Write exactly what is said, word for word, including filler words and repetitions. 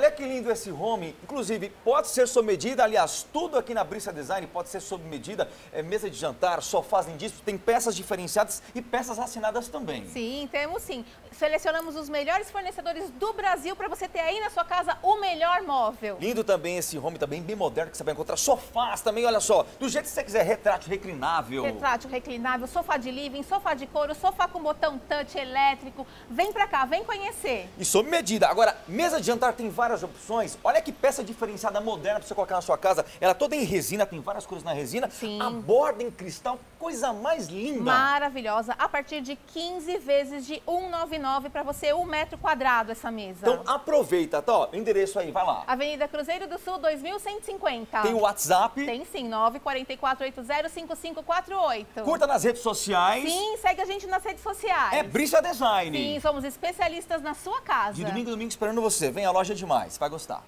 Olha que lindo esse home. Inclusive, pode ser sob medida. Aliás, tudo aqui na Brícia Design pode ser sob medida. É mesa de jantar, sofás lindíssimos. Tem peças diferenciadas e peças assinadas também. Sim, temos sim. Selecionamos os melhores fornecedores do Brasil para você ter aí na sua casa o melhor móvel. Lindo também esse home, também bem moderno, que você vai encontrar sofás também, olha só. Do jeito que você quiser, retrátil, reclinável. Retrátil, reclinável, sofá de living, sofá de couro, sofá com botão touch elétrico. Vem pra cá, vem conhecer. E sob medida. Agora, mesa de jantar tem várias opções. Olha que peça diferenciada, moderna pra você colocar na sua casa. Ela toda em resina, tem várias cores na resina. Sim. A borda em cristal, coisa mais linda. Maravilhosa. A partir de quinze vezes de cento e noventa e nove para você, um metro quadrado essa mesa. Então aproveita, tá? Ó, o endereço aí, vai lá. Avenida Cruzeiro do Sul, dois mil cento e cinquenta. Tem o WhatsApp. Tem sim, nove quatro quatro oito zero cinco cinco quatro oito. Curta nas redes sociais. Sim, segue a gente nas redes sociais. É Brícia Design. Sim, somos especialistas na sua casa. De domingo a domingo esperando você. Vem, a loja é demais, vai gostar.